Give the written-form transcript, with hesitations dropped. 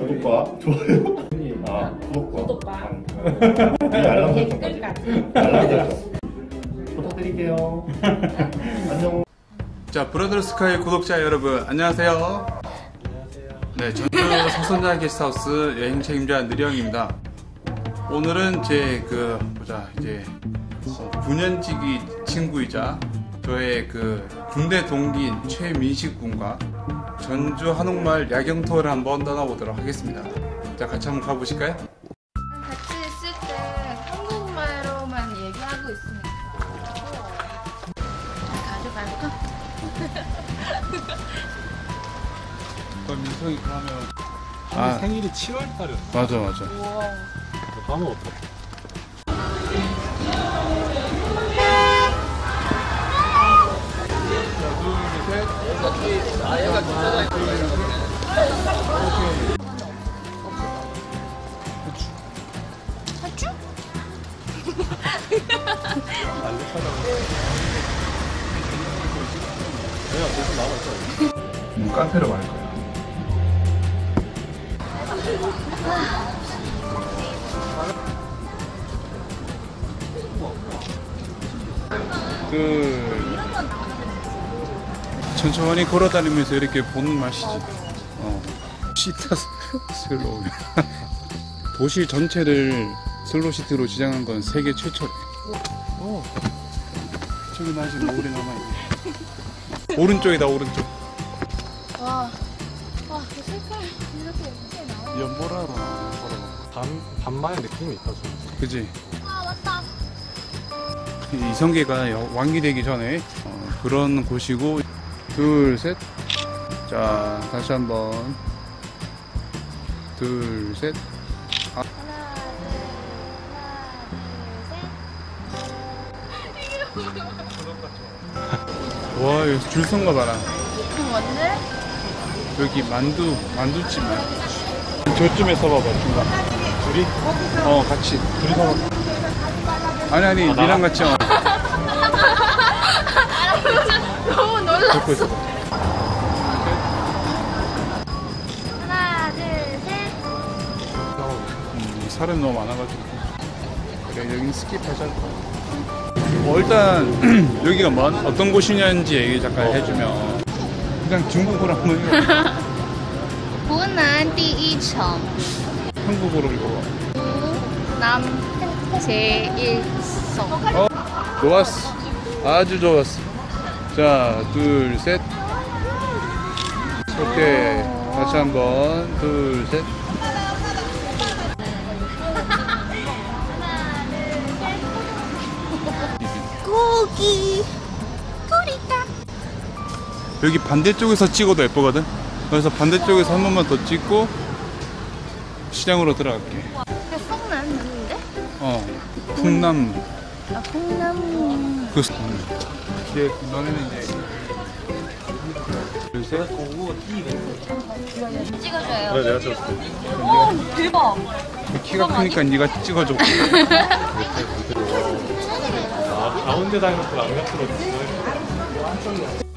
구독과 좋아요, 구독과 알람 설정 부탁드릴게요. 안녕. 자, 브라더 스카이 구독자 여러분 안녕하세요. 네, 전주 서선자 게스트하우스 여행 책임자 느령입니다. 오늘은 제 이제 9년지기 친구이자 저의 군대 동기인 최민식 군과 전주 한옥마을 야경투어를 한번 떠나보도록 하겠습니다. 자, 같이 한번 가보실까요? 같이 있을 때 한국말로만 얘기하고 있으니까 가져갈까? 민성이 그러면 생일이 7월달이었어. 맞아. 우와. 가면 어떡해? 카페로 갈 거야. 천천히 걸어다니면서 이렇게 보는 맛이지. 시타 슬로우. 도시 전체를 슬로시트로 지정한 건 세계 최초래. 저기 아직 노을이 남아있네. 오른쪽이다, 오른쪽. 와, 그 색깔 이렇게 예쁘게 나와. 연보라라. 반만의 느낌이 있다, 좀. 그지? 아, 맞다. 이성계가 완기되기 전에 그런 곳이고. 둘, 셋. 자, 다시 한번. 둘, 셋. 하나, 둘, 셋. 와, 여기 줄 선거 봐라. 뭔데? 여기 만두집이야. 저쯤에 서봐봐, 중간. 둘이? 같이. 둘이 서봐. 아니, 니랑 같이. 너무 놀랐어. 듣고 있어. 하나, 둘, 셋. 사람이 너무 많아가지고. 그래, 여긴 스킵하자. 일단 여기가 어떤 곳이냐는지 얘기 잠깐 해주면, 그냥 중국어로 한번 읽어. 湖南第一城 한국어로 읽어. 남 제1성. 좋았어. 아주 좋았어. 자, 둘, 셋. 오케이. 다시 한번. 둘, 셋. 고기 꿀이다. 여기 반대쪽에서 찍어도 예쁘거든? 그래서 반대쪽에서 한 번만 더 찍고 시장으로 들어갈게. 성남인데? 풍남. 아, 풍남. 이제 너네는 이제 둘, 셋. 찍어줘요. 그래, 내가 찍었어. 오, 대박. 키가 크니까 네가 찍어줘. 가운데 다니면서 안 같은 거